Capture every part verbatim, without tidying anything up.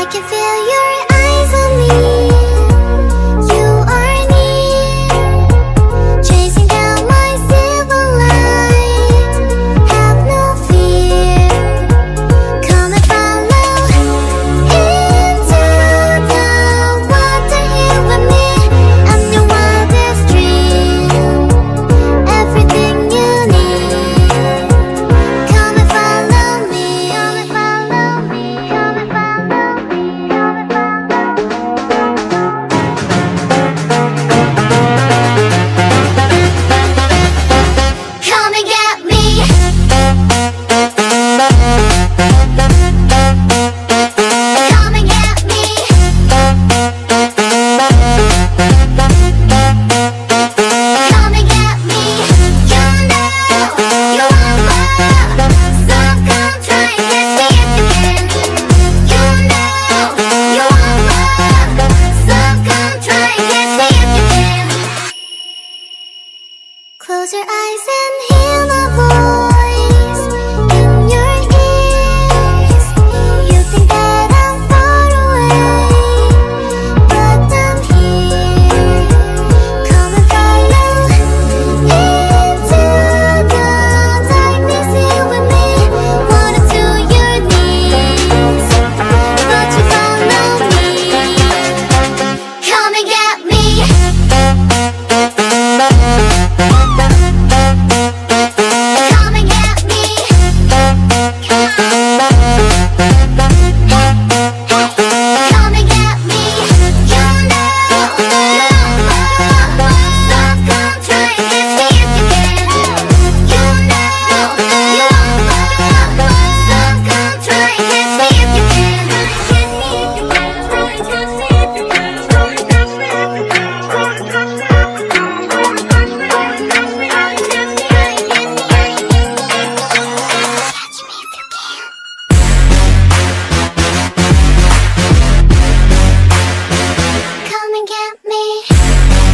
I can feel your eyes on me. You are near, chasing down my silver light. Have no fear, come and follow into the water here with me. I'm your wildest dream, everything you need. Come and follow me, come and follow me, come and follow me, come and follow me. Come and get me. Come and get me. Come and get me. You know you want love, so come try and catch me if you can. You know you want love, so come try and catch me if you can. Close your eyes and hear my voice in your ears. You think that I'm far away, but I'm here. Come and follow into the darkness here with me. Water to your knees, but you follow me. Come and get me. Come and get me. Come and get me. You know you want love, so come try and catch me if you can. You know you want love, so come try and catch me if you can. Catch me if you can. Try and catch me if you can. Try and catch me if you can. Try and catch me if you can. Try and catch me. Try and catch me. Try and catch me. Try and catch me. Try and catch me. Catch me if you can. Come and get me.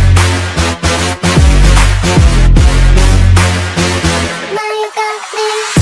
Now you got me.